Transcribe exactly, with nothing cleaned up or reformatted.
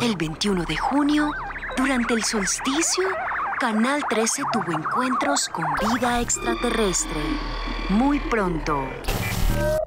El veintiuno de junio, durante el solsticio, Canal trece tuvo encuentros con vida extraterrestre. Muy pronto.